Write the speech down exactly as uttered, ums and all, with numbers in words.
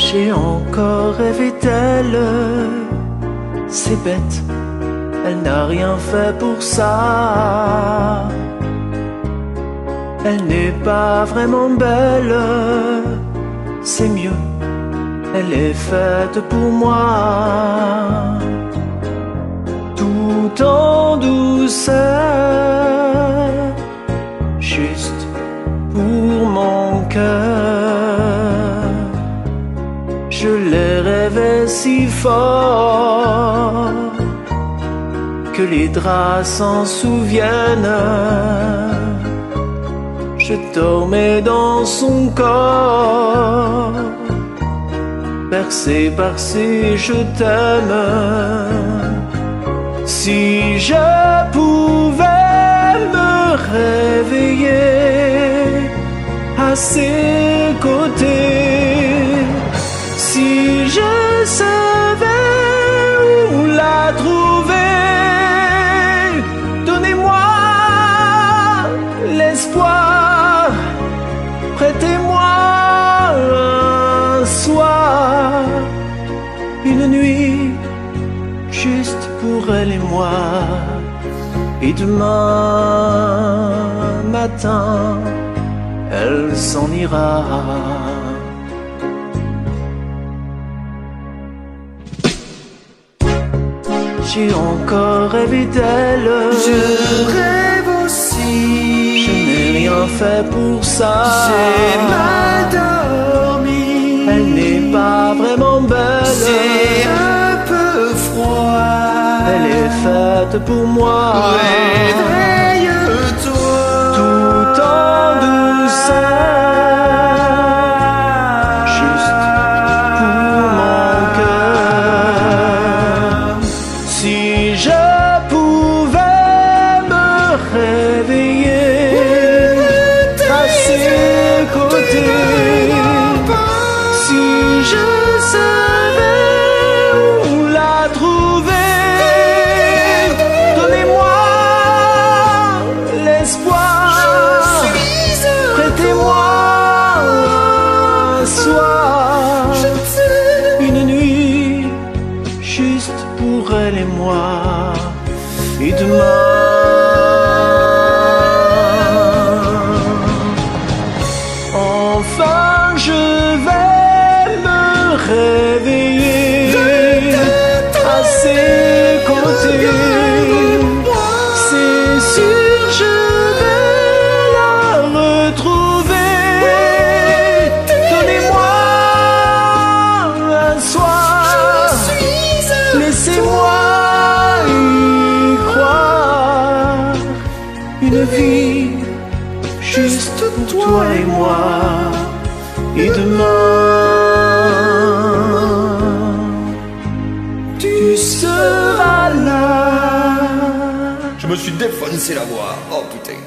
J'ai encore rêvé d'elle, c'est bête, elle n'a rien fait pour ça. Elle n'est pas vraiment belle, c'est mieux, elle est faite pour moi. Tout en douceur, juste pour mon cœur. Je l'ai rêvé si fort que les draps s'en souviennent. Je dormais dans son corps, bercé par ses je t'aime. Si je pouvais me réveiller à ses côtés, si je savais où la trouver, donnez-moi l'espoir, prêtez-moi un soir, une nuit juste pour elle et moi. Et demain matin, elle s'en ira. J'ai encore rêvé d'elle, je rêve aussi. Je n'ai rien fait pour ça. J'ai mal dormi. Elle n'est pas vraiment belle. C'est un peu froid. Elle est faite pour moi. Réveille-toi. Tout en douceur, juste pour mon cœur. Si je pouvais me réveiller à ses côtés, si je savais où la trouver, donnez-moi l'espoir, prêtez-moi un soir, une nuit juste pour elle et moi. Et demain, enfin je vais me réveiller à ses côtés. C'est sûr, je vais la retrouver. Donnez-moi un soir, laissez-moi y croire. Une vie juste toi et moi. Et demain, tu seras là. Je me suis défoncé la voix. Oh putain.